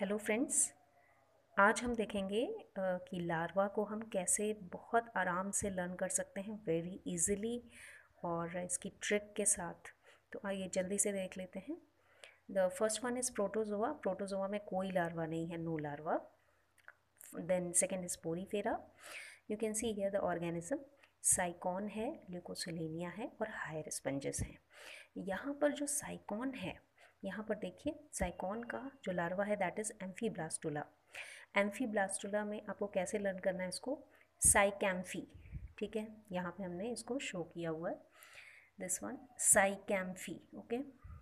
Hello friends. आज हम देखेंगे कि लार्वा को हम कैसे बहुत आराम से लर्न कर सकते हैं वेरी इजीली और इसकी ट्रिक के साथ। तो आइए जल्दी से देख लेते हैं। The first one is protozoa. Protozoa में कोई लार्वा नहीं है, no larva. Then second is porifera. You can see here the organism. Sycon है, ल्यूकोसिलेनिया है और हायर स्पंजेस हैं। यहाँ पर जो साइकॉन है, यहाँ पर देखिए साइकॉन का जो लार्वा है दैट इज़ एम्फीब्लास्टुला। एम्फीब्लास्टुला में आपको कैसे लर्न करना है इसको, साइकैम्फी। ठीक है, यहाँ पे हमने इसको शो किया हुआ है, दिस वन साइकैम्फी। ओके,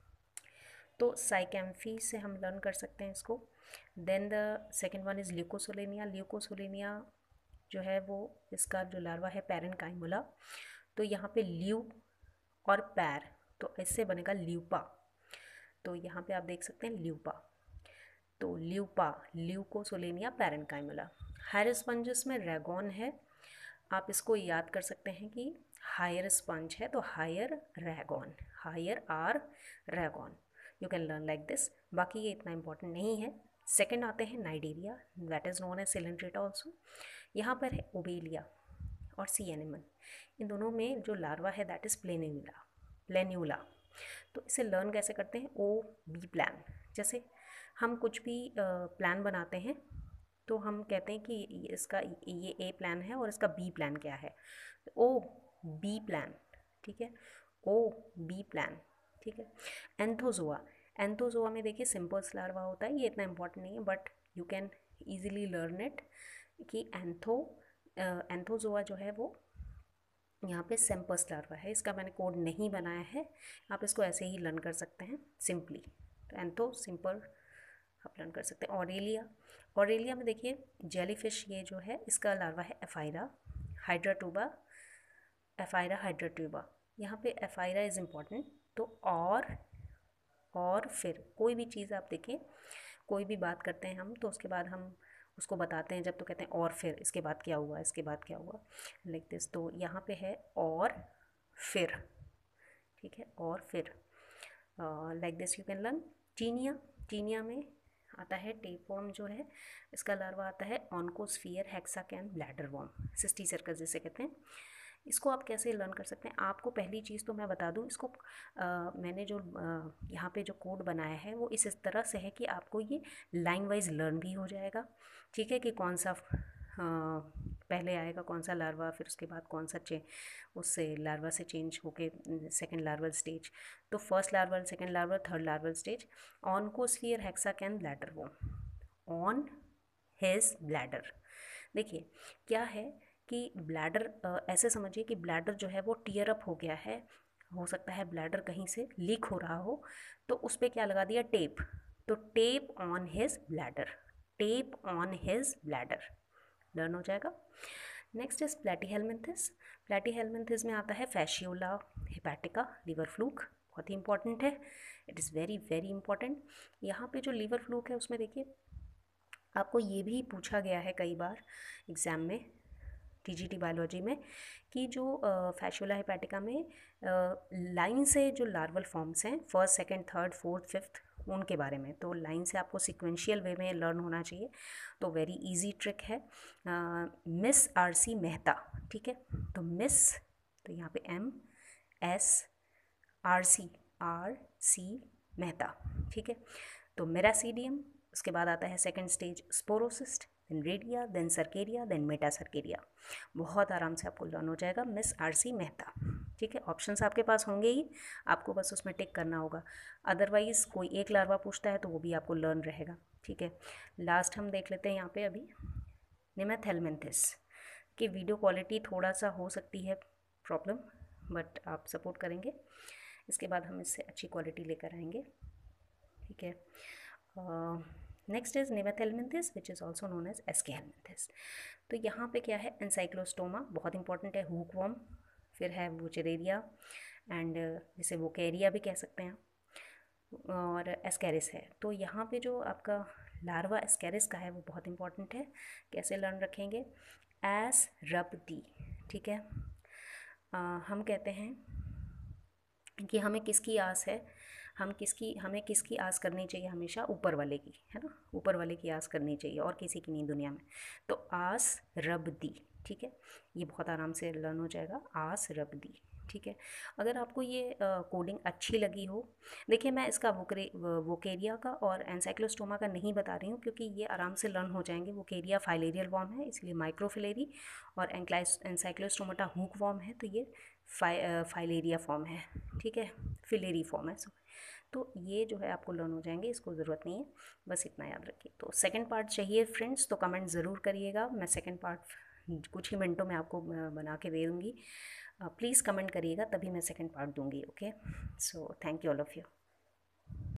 तो साइकैम्फी से हम लर्न कर सकते हैं इसको। Then the second one is leucosolenia. Leucosolenia जो है वो इसका जो लार्वा है पैरेन्काइमुला। तो यहाँ पे ल्यू और पैर, तो इससे बनेगा ल्यूपा। तो यहाँ पे आप देख सकते हैं ल्यूपा। तो ल्यूपा, ल्यूकोसोलेनिया पैरेन्काइमुला। हायर स्पंजेस में रैगॉन है। आप इसको याद कर सकते हैं कि हायर स्पंज है तो higher rhagon, higher are rhagon. You can learn like this. बाकी ये इतना इंपॉर्टेंट नहीं है। सेकेंड आते हैं cnidaria, that is known as coelenterata also. यहाँ पर है ओबेलिया और सी एनिमल। इन दोनों में जो लार्वा है दैट इज़ प्लेन्यूला, प्लेन्यूला। तो इसे लर्न कैसे करते हैं, ओ बी प्लान। जैसे हम कुछ भी प्लान बनाते हैं तो हम कहते हैं कि इसका ये ए प्लान है और इसका बी प्लान क्या है, ओ बी प्लान। ठीक है, ओ बी प्लान। ठीक है। एंथोजोआ, एंथोजोआ में देखिए सिंपल्स लार्वा होता है, ये इतना इंपॉर्टेंट नहीं है but you can easily learn it कि एंथोजोआ जो है वो यहाँ पे सेम्पर्स लार्वा है। इसका मैंने कोड नहीं बनाया है, आप इसको ऐसे ही लर्न कर सकते हैं सिंपली। तो एंथो सिंपल आप लर्न कर सकते हैं। ऑरेलिया, ऑरेलिया में देखिए जेलीफिश, ये जो है इसका लार्वा है एफाइरा हाइड्राटूबा, एफाइरा हाइड्राट्यूबा। यहाँ पे एफाइरा इज़ इम्पॉर्टेंट। तो और फिर कोई भी चीज़ आप देखें, कोई भी बात करते हैं हम तो उसके बाद हम उसको बताते हैं जब, तो कहते हैं और फिर इसके बाद क्या हुआ, इसके बाद क्या हुआ, लाइक दिस। तो यहाँ पे है और फिर। ठीक है, और फिर like this you can learn. Taenia, taenia में आता है टेपवर्म जो है, इसका लार्वा आता है oncosphere hexacanth bladder worm, cysticercus जिसे कहते हैं। इसको आप कैसे लर्न कर सकते हैं, आपको पहली चीज़ तो मैं बता दूं, इसको मैंने जो यहाँ पे जो कोड बनाया है वो इस तरह से है कि आपको ये लाइन वाइज लर्न भी हो जाएगा। ठीक है, कि कौन सा पहले आएगा, कौन सा लार्वा, फिर उसके बाद कौन सा उससे लार्वा से चेंज होके सेकेंड लार्वल स्टेज। तो first larval, second larval, third larval stage. Oncosphere hexacanth bladder worm, on his bladder. देखिए क्या है कि ब्लैडर, ऐसे समझिए कि ब्लैडर जो है वो टीयर अप हो गया है, हो सकता है ब्लैडर कहीं से लीक हो रहा हो, तो उस पर क्या लगा दिया, टेप। तो tape on his bladder, tape on his bladder, learn हो जाएगा। Next is प्लेटीहेलमिन्थिस। प्लेटीहेलमिन्थिस में आता है फैशियोला हेपेटिका, लीवर फ्लूक, बहुत ही इंपॉर्टेंट है, it is very very important. यहाँ पे जो लीवर फ्लूक है उसमें देखिए आपको ये भी पूछा गया है कई बार एग्ज़ाम में, टीजीटी बायोलॉजी में, कि जो फैशुला हेपेटिका में लाइन से जो लार्वल फॉर्म्स हैं, first, second, third, fourth, fifth, उनके बारे में, तो लाइन से आपको सिक्वेंशियल वे में लर्न होना चाहिए। तो वेरी इजी ट्रिक है, मिस आरसी मेहता। ठीक है, तो मिस, तो यहाँ पे आर सी मेहता। ठीक है, तो मेरासीडियम, उसके बाद आता है second stage sporocyst, then redia, then cercaria, then metacercaria. बहुत आराम से आपको लर्न हो जाएगा, मिस आरसी मेहता। ठीक है, ऑप्शंस आपके पास होंगे ही, आपको बस उसमें टिक करना होगा। अदरवाइज़ कोई एक लार्वा पूछता है तो वो भी आपको लर्न रहेगा। ठीक है, लास्ट हम देख लेते हैं यहाँ पे अभी निमेथेलमिन्थिस की वीडियो क्वालिटी थोड़ा सा हो सकती है प्रॉब्लम, बट आप सपोर्ट करेंगे, इसके बाद हम इससे अच्छी क्वालिटी लेकर आएंगे। ठीक है, next is nemathelminthes which is also known as aschelminthes. तो यहाँ पे क्या है, एनसाइक्लोस्टोमा बहुत इंपॉर्टेंट है, हुकवर्म, फिर है वुचरेरिया एंड जिसे वोकेरिया भी कह सकते हैं, और एस्केरिस है। तो यहाँ पे जो आपका लार्वा एस्केरिस का है वो बहुत इंपॉर्टेंट है, कैसे लर्न रखेंगे, एस रब दी। ठीक है, हम कहते हैं कि हमें किसकी आस है, हमें किसकी आस करनी चाहिए हमेशा, ऊपर वाले की, है ना, ऊपर वाले की आस करनी चाहिए और किसी की नहीं दुनिया में। तो आस रब दी, ठीक है, ये बहुत आराम से लर्न हो जाएगा, आस रब दी, ठीक है। अगर आपको ये कोडिंग अच्छी लगी हो, देखिए मैं इसका वोकेरिया का और एनसाइक्लोस्टोमा का नहीं बता रही हूँ क्योंकि ये आराम से लर्न हो जाएंगे। वोकेरिया फाइलेरियल वॉर्म है इसलिए माइक्रोफिलेरी, और एनसाइक्लोस्टोमाटा हुक वॉर्म है तो ये फाइलेरिया फॉर्म है, ठीक है, फिलेरी फॉर्म है। तो ये जो है आपको लर्न हो जाएंगे, इसको ज़रूरत नहीं है, बस इतना याद रखिए। तो सेकंड पार्ट चाहिए फ्रेंड्स तो कमेंट ज़रूर करिएगा, मैं सेकंड पार्ट कुछ ही मिनटों में आपको बना के दे दूँगी। प्लीज़ कमेंट करिएगा तभी मैं सेकंड पार्ट दूँगी। Okay, so thank you all of you.